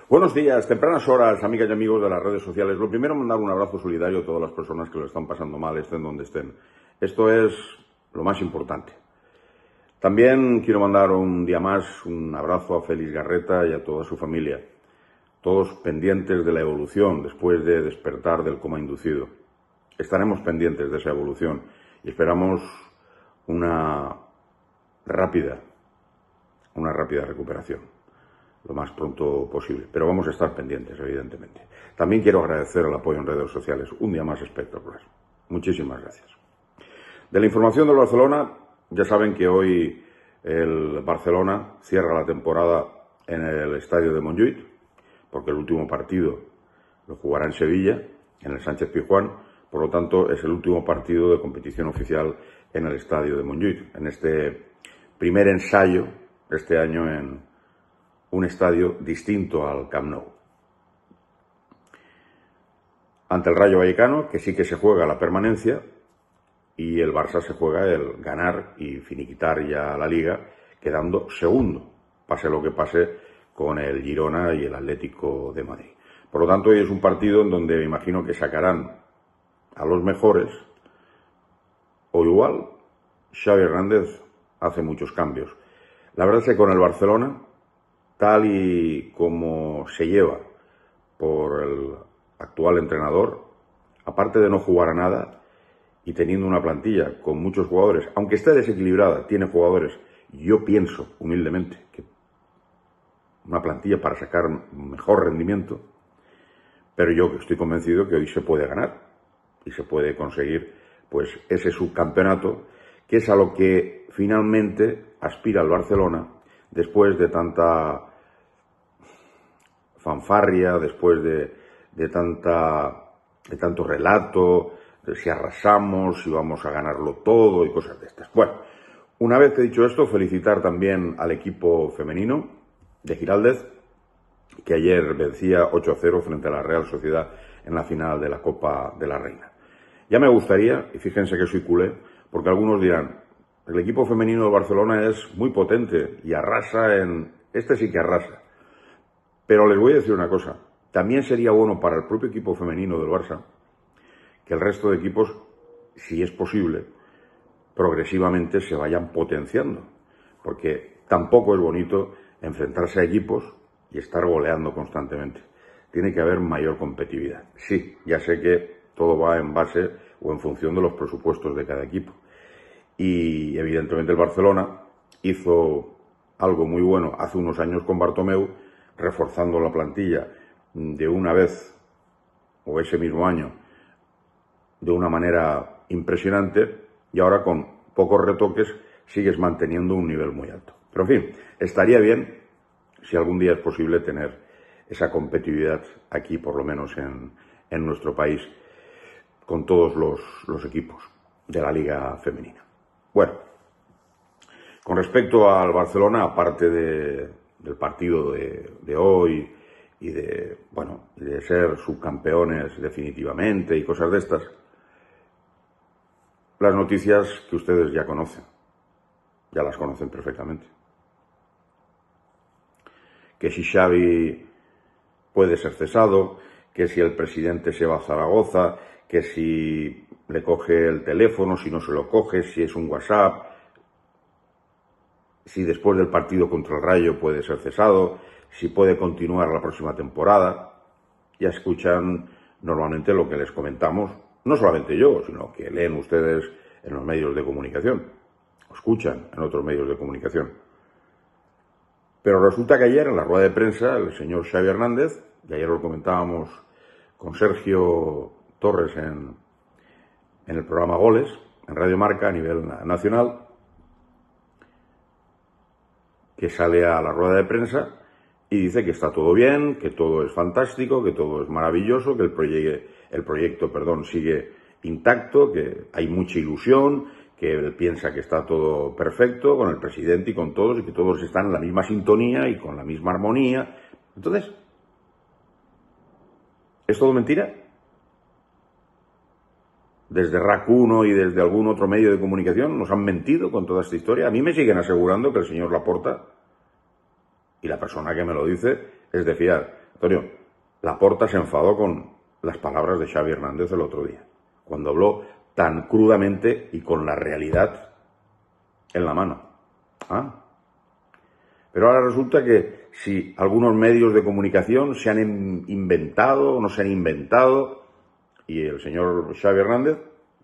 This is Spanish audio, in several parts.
Buenos días, tempranas horas, amigas y amigos de las redes sociales. Lo primero, mandar un abrazo solidario a todas las personas que lo están pasando mal, estén donde estén. Esto es lo más importante. También quiero mandar un día más un abrazo a Félix Garreta y a toda su familia, todos pendientes de la evolución después de despertar del coma inducido. Estaremos pendientes de esa evolución y esperamos una rápida recuperación lo más pronto posible, pero vamos a estar pendientes, evidentemente. También quiero agradecer el apoyo en redes sociales, un día más espectacular. Muchísimas gracias. De la información del Barcelona, ya saben que hoy el Barcelona cierra la temporada en el estadio de Montjuïc, porque el último partido lo jugará en Sevilla, en el Sánchez-Pizjuán, por lo tanto es el último partido de competición oficial en el estadio de Montjuïc, en este primer ensayo este año en un estadio distinto al Camp Nou. Ante el Rayo Vallecano, que sí que se juega la permanencia, y el Barça se juega el ganar y finiquitar ya la Liga, quedando segundo, pase lo que pase con el Girona y el Atlético de Madrid. Por lo tanto, hoy es un partido en donde me imagino que sacarán a los mejores, o igual Xavi Hernández hace muchos cambios. La verdad es que con el Barcelona, tal y como se lleva por el actual entrenador, aparte de no jugar a nada y teniendo una plantilla con muchos jugadores, aunque esté desequilibrada, tiene jugadores, yo pienso humildemente que una plantilla para sacar mejor rendimiento, pero yo estoy convencido que hoy se puede ganar y se puede conseguir pues ese subcampeonato, que es a lo que finalmente aspira el Barcelona después de tanta fanfarria, después de tanto relato, de si arrasamos, si vamos a ganarlo todo y cosas de estas. Bueno, una vez que he dicho esto, felicitar también al equipo femenino de Giraldez, que ayer vencía 8-0 frente a la Real Sociedad en la final de la Copa de la Reina. Ya me gustaría, y fíjense que soy culé, porque algunos dirán, el equipo femenino de Barcelona es muy potente y arrasa este sí que arrasa. Pero les voy a decir una cosa, también sería bueno para el propio equipo femenino del Barça que el resto de equipos, si es posible, progresivamente se vayan potenciando, porque tampoco es bonito enfrentarse a equipos y estar goleando constantemente. Tiene que haber mayor competitividad. Sí, ya sé que todo va en base o en función de los presupuestos de cada equipo. Y evidentemente el Barcelona hizo algo muy bueno hace unos años con Bartomeu, reforzando la plantilla de una vez, o ese mismo año, de una manera impresionante, y ahora con pocos retoques sigues manteniendo un nivel muy alto. Pero en fin, estaría bien, si algún día es posible, tener esa competitividad aquí, por lo menos en nuestro país, con todos los equipos de la Liga Femenina. Bueno, con respecto al Barcelona, aparte del partido de hoy y de ser subcampeones definitivamente y cosas de estas, las noticias que ustedes ya conocen, ya las conocen perfectamente. Que si Xavi puede ser cesado, que si el presidente se va a Zaragoza, que si le coge el teléfono, si no se lo coge, si es un WhatsApp, si después del partido contra el Rayo puede ser cesado, si puede continuar la próxima temporada. Ya escuchan normalmente lo que les comentamos, no solamente yo, sino que leen ustedes en los medios de comunicación, o escuchan en otros medios de comunicación. Pero resulta que ayer en la rueda de prensa el señor Xavi Hernández, y ayer lo comentábamos con Sergio Torres en el programa Goles, en Radio Marca a nivel nacional, que sale a la rueda de prensa y dice que está todo bien, que todo es fantástico, que todo es maravilloso, que el proyecto sigue intacto, que hay mucha ilusión, que él piensa que está todo perfecto con el presidente y con todos, y que todos están en la misma sintonía y con la misma armonía. Entonces, ¿es todo mentira? Desde RAC 1 y desde algún otro medio de comunicación nos han mentido con toda esta historia. A mí me siguen asegurando que el señor Laporta, y la persona que me lo dice, es de fiar. Antonio, Laporta se enfadó con las palabras de Xavi Hernández el otro día, cuando habló tan crudamente y con la realidad en la mano. Pero ahora resulta que si algunos medios de comunicación se han inventado o no se han inventado, y el señor Xavi Hernández,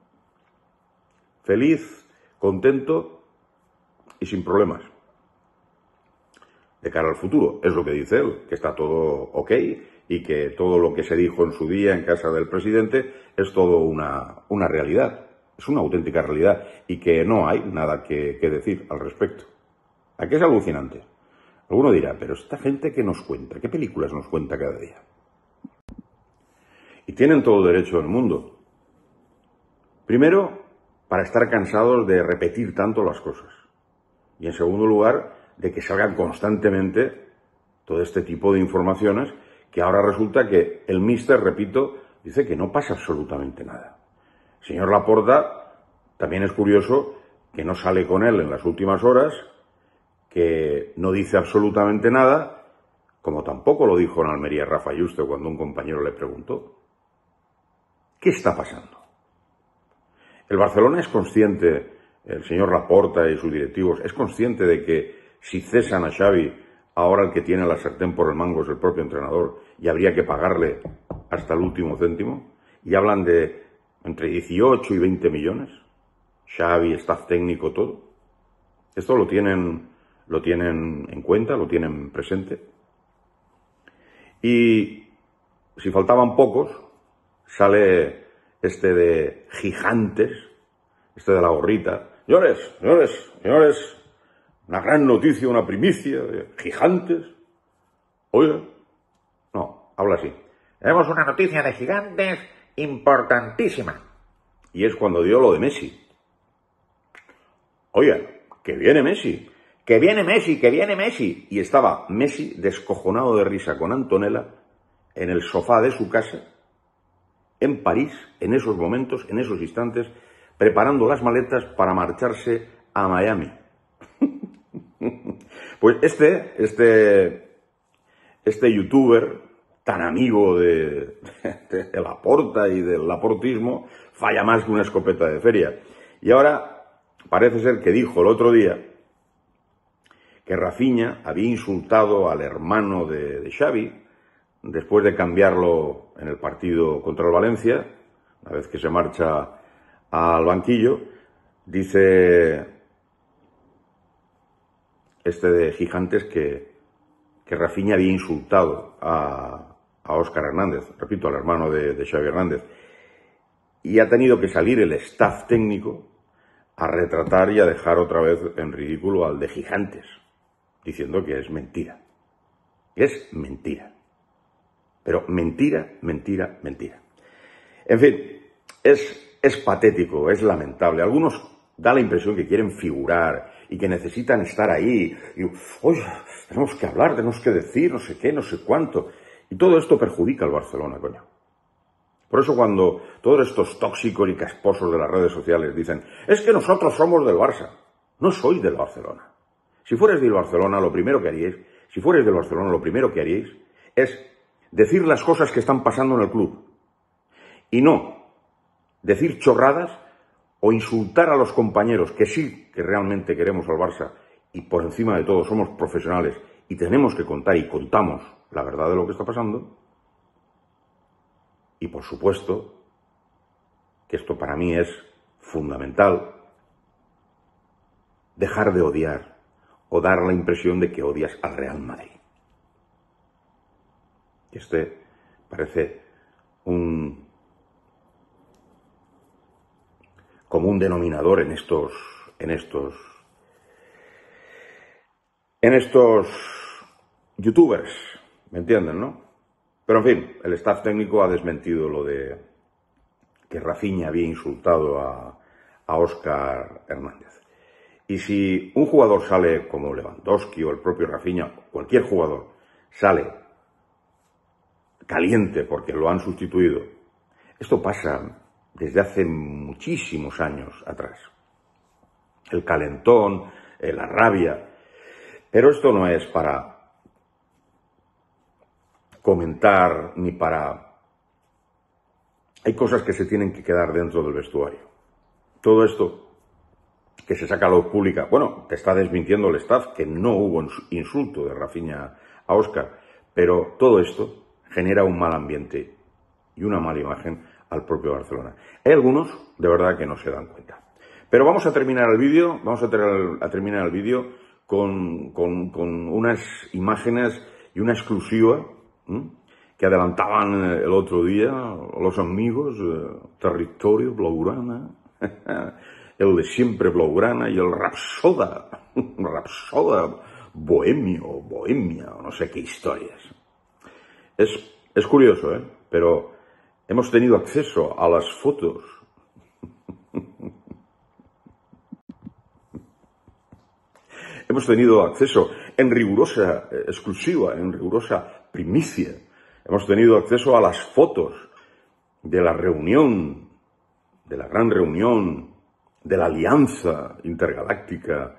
feliz, contento y sin problemas. De cara al futuro, es lo que dice él, que está todo ok y que todo lo que se dijo en su día en casa del presidente es todo una realidad, es una auténtica realidad y que no hay nada que decir al respecto. Aquí es alucinante. Alguno dirá, pero esta gente ¿qué nos cuenta? ¿Qué películas nos cuenta cada día? Y tienen todo el derecho del mundo. Primero, para estar cansados de repetir tanto las cosas. Y en segundo lugar, de que salgan constantemente todo este tipo de informaciones que ahora resulta que el míster, repito, dice que no pasa absolutamente nada. El señor Laporta también es curioso que no sale con él en las últimas horas, que no dice absolutamente nada, como tampoco lo dijo en Almería Rafa Yuste cuando un compañero le preguntó. ¿Qué está pasando? El Barcelona es consciente, el señor Laporta y sus directivos, es consciente de que si cesan a Xavi, ahora el que tiene la sartén por el mango es el propio entrenador y habría que pagarle hasta el último céntimo, y hablan de entre 18 y 20 millones, Xavi, staff técnico, todo. Esto lo tienen en cuenta, lo tienen presente. Y si faltaban pocos, sale este de Gigantes, este de la gorrita. Señores, una gran noticia, una primicia de Gigantes. Oye, no, habla así. Tenemos una noticia de Gigantes importantísima. Y es cuando dio lo de Messi. Oye, que viene Messi. Que viene Messi, que viene Messi. Y estaba Messi descojonado de risa con Antonella en el sofá de su casa, en París, en esos momentos, en esos instantes, preparando las maletas para marcharse a Miami. Pues este youtuber tan amigo de Laporta y del laportismo falla más que una escopeta de feria. Y ahora parece ser que dijo el otro día que Rafinha había insultado al hermano de Xavi después de cambiarlo en el partido contra el Valencia, una vez que se marcha al banquillo. Dice este de Gigantes que Rafinha había insultado a Óscar Hernández, repito, al hermano de Xavi Hernández, y ha tenido que salir el staff técnico a retratar y a dejar otra vez en ridículo al de Gigantes, diciendo que es mentira. Es mentira. Pero mentira, mentira, mentira. En fin, es patético, es lamentable. Algunos da la impresión que quieren figurar y que necesitan estar ahí. Y, oye, tenemos que hablar, tenemos que decir, no sé qué, no sé cuánto. Y todo esto perjudica al Barcelona, coño. Por eso cuando todos estos tóxicos y casposos de las redes sociales dicen, es que nosotros somos del Barça. No soy del Barcelona. Si fuerais del Barcelona, lo primero que haríais, es decir las cosas que están pasando en el club. Y no decir chorradas o insultar a los compañeros, que sí que realmente queremos al Barça y por encima de todo somos profesionales y tenemos que contar y contamos la verdad de lo que está pasando. Y por supuesto que esto para mí es fundamental, dejar de odiar o dar la impresión de que odias al Real Madrid. Este parece como un denominador en estos youtubers, ¿me entienden, no? Pero en fin, el staff técnico ha desmentido lo de que Rafinha había insultado a Óscar Hernández. Y si un jugador sale como Lewandowski o el propio Rafinha, cualquier jugador sale caliente porque lo han sustituido, esto pasa desde hace muchísimos años atrás. El calentón, la rabia. Pero esto no es para comentar ni para... Hay cosas que se tienen que quedar dentro del vestuario. Todo esto que se saca a la luz pública, bueno, te está desmintiendo el staff que no hubo insulto de Rafinha a Óscar, pero todo esto genera un mal ambiente y una mala imagen al propio Barcelona. Hay algunos, de verdad, que no se dan cuenta. Pero vamos a terminar el vídeo, con unas imágenes y una exclusiva que adelantaban el otro día los amigos Territorio Blaugrana, el de siempre Blaugrana y el Rapsoda Bohemia, o no sé qué historias. Es curioso, pero hemos tenido acceso a las fotos hemos tenido acceso en rigurosa exclusiva, en rigurosa primicia. Hemos tenido acceso a las fotos de la reunión, de la gran reunión, de la alianza intergaláctica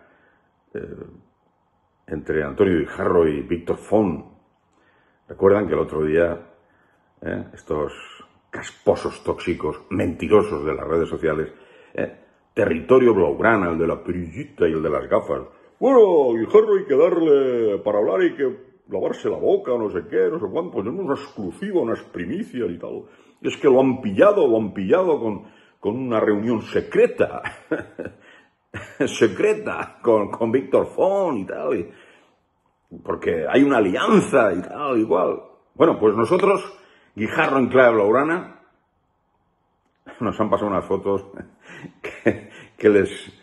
entre Antonio Guijarro y Víctor Font. Recuerdan que el otro día estos casposos tóxicos, mentirosos de las redes sociales, Territorio Blaugrana, el de la perillita y el de las gafas. Bueno, Guijarro hay que darle, para hablar hay que lavarse la boca, no sé qué, no sé cuánto, ponemos una exclusiva, unas primicias y tal. Y es que lo han pillado con una reunión secreta, con Víctor Font y tal, porque hay una alianza y tal, igual. Bueno, pues nosotros, Guijarro en clave blaugrana, nos han pasado unas fotos que les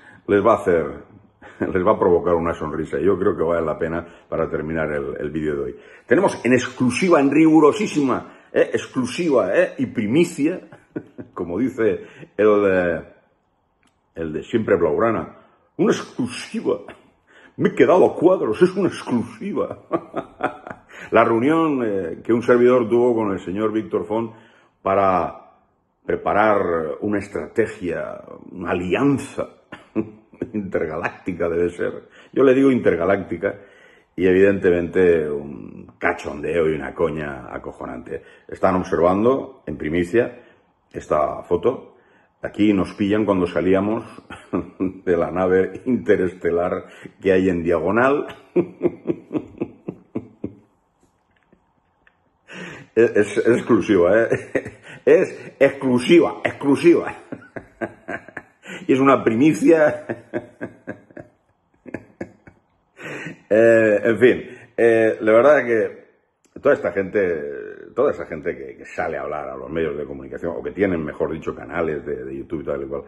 va a provocar una sonrisa. Yo creo que vale la pena para terminar el vídeo de hoy. Tenemos en exclusiva, en rigurosísima, exclusiva y primicia, como dice el de siempre Blaugrana, una exclusiva. Me he quedado a cuadros, es una exclusiva. La reunión que un servidor tuvo con el señor Víctor Font para preparar una estrategia, una alianza intergaláctica debe ser. Yo le digo intergaláctica y evidentemente un cachondeo y una coña acojonante. Están observando en primicia esta foto. Aquí nos pillan cuando salíamos de la nave interestelar que hay en diagonal. Es exclusiva, es exclusiva. Y es una primicia. En fin, la verdad es que toda esa gente que sale a hablar a los medios de comunicación, o que tienen, mejor dicho, canales de YouTube y tal y cual,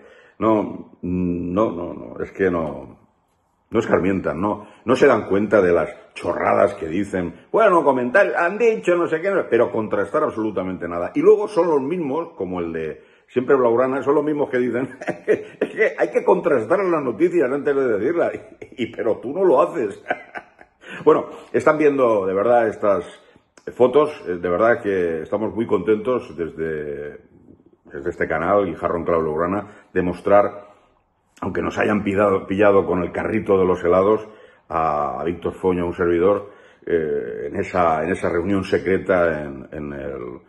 es que no escarmientan, no se dan cuenta de las chorradas que dicen, bueno, comentarios, han dicho, no sé qué, pero contrastar absolutamente nada. Y luego son los mismos, como el de siempre Blaugrana, son los mismos que dicen, es que hay que contrastar las noticias antes de decirlas, pero tú no lo haces. Bueno, están viendo de verdad estas fotos, de verdad que estamos muy contentos desde este canal, Guijarro en clave blaugrana, de mostrar, aunque nos hayan pillado con el carrito de los helados, a Víctor Font, a un servidor, en esa reunión secreta en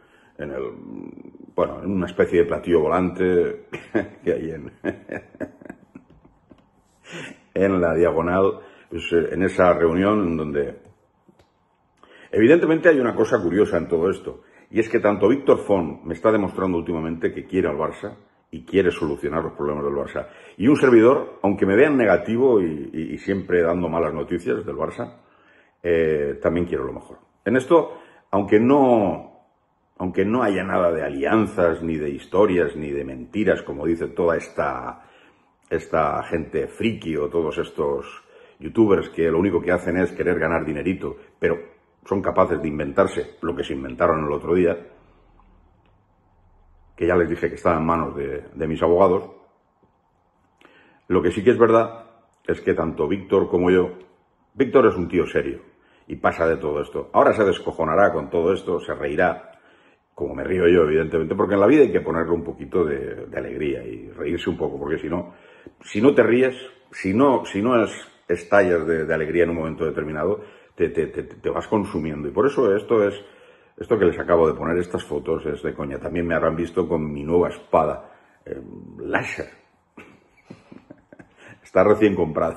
una especie de platillo volante que hay en la diagonal, pues, en esa reunión en donde evidentemente hay una cosa curiosa en todo esto, y es que tanto Víctor Font me está demostrando últimamente que quiere al Barça y quiere solucionar los problemas del Barça, y un servidor, aunque me vean negativo y siempre dando malas noticias del Barça, también quiero lo mejor. En esto, aunque no haya nada de alianzas, ni de historias, ni de mentiras, como dice toda esta gente friki o todos estos youtubers que lo único que hacen es querer ganar dinerito, pero son capaces de inventarse lo que se inventaron el otro día, que ya les dije que estaba en manos de mis abogados. Lo que sí que es verdad es que tanto Víctor como yo, Víctor es un tío serio y pasa de todo esto. Ahora se descojonará con todo esto, se reirá, como me río yo, evidentemente, porque en la vida hay que ponerle un poquito de alegría y reírse un poco, porque si no te ríes, si no estallas de alegría en un momento determinado, te vas consumiendo. Y por eso esto es Esto que les acabo de poner, estas fotos, es de coña. También me habrán visto con mi nueva espada láser. Está recién comprada.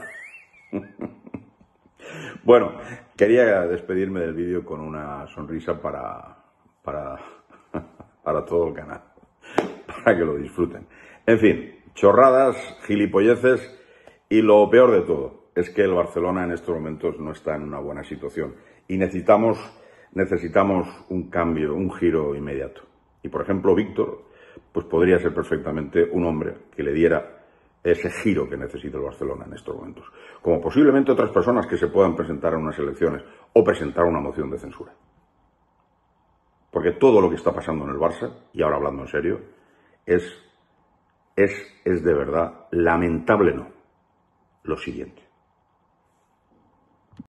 Bueno, quería despedirme del vídeo con una sonrisa para todo el canal, para que lo disfruten. En fin, chorradas, gilipolleces, y lo peor de todo es que el Barcelona en estos momentos no está en una buena situación y necesitamos un cambio, un giro inmediato. Y por ejemplo, Víctor, pues podría ser perfectamente un hombre que le diera ese giro que necesita el Barcelona en estos momentos, como posiblemente otras personas que se puedan presentar en unas elecciones o presentar una moción de censura. Porque todo lo que está pasando en el Barça, y ahora hablando en serio, es de verdad lamentable, no, lo siguiente.